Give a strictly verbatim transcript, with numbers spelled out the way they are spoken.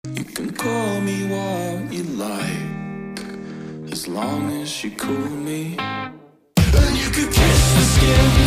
You can call me what you like, as long as you cool me. And you could kiss the skin